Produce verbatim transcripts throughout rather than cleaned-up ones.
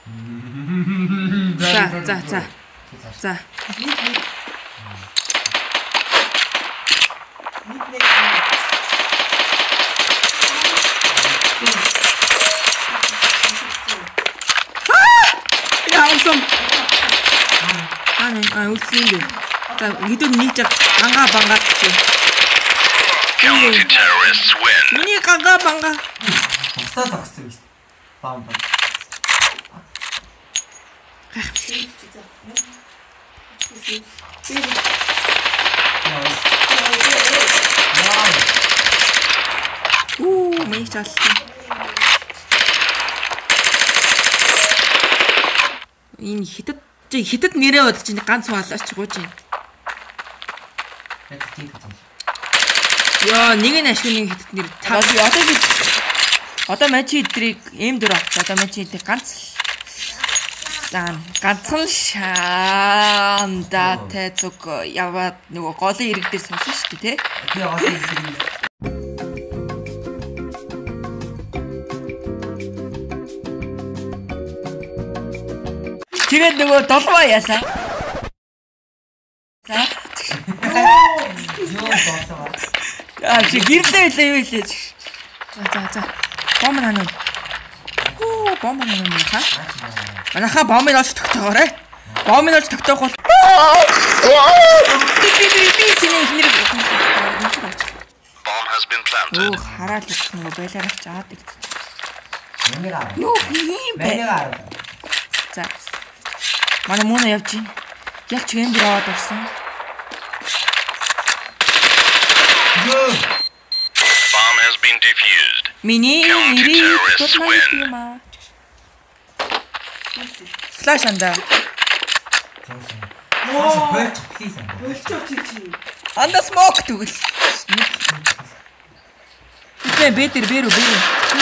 За за за. За. Яасан. Аа аа үлдсэн юм. За хэдэн нэг жаг ганга бангаа чи. Counter-terrorists win. Миний ганга банга. Бусдаа зогссон юм шүү. Баам баам. Уу, мэй чалсан. Энэ хитэд чи хитэд нэрээ бод чинь ганц хаалаач гооч юм. Яа, нэг нь ашиг нэг хитэд нэр. Одоо би одоо мачи эдрийг эм дөр авч одоо мачи эдрийг ганц дан ганцхан шаандаатай зүг яваад нөгөө голын ирэг дээр суусан шүү дээ, тий? Тэгээ голын ирэг. Тэгээд нөгөө долгоо яасан. За. Юу болоо. Аа, чи гэрлээ хэлээ юу хэлээ. За за за. Бом наа. Оо, бом наа юм хаа. Манайха бомыг олж тогтоогоорой. Бомыг олж тогтоох бол би би би чиний ихнэр Bomb has been planted. Оо, хараад ирсэн нөгөө байлаар авч аваад игдэж. Мэнэг аа. Юу юм бэ? Мэнэг аа. За. Манай мөн явж гин. Ялч юм дөрөөд орсон. Bomb has been defused. Миний нэрийг тулмаа юм аа. Флаш анда. Оо, болч please. Болчоо чи. Анда смок тэгвэл. Тэ бэтэр бэрү бэрү.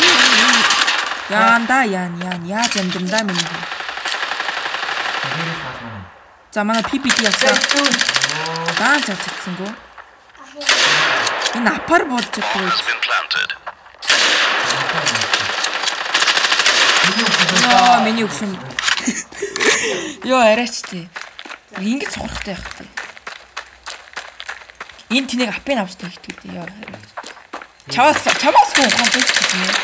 Яанда яан яан яа зэмдэмдаа минь. За манай пи пи ти явсан. Даан цацсангүй. Энэ апар болж Bomb has чаддаг. been planted. Яа, миний өгшин. Йоо, арайч тий. Ингэж сурахтай байх тий. Энэ тэнийг апын авч тавьдаг тий. Яа. Чаваас чаваас хүн хон болж байна.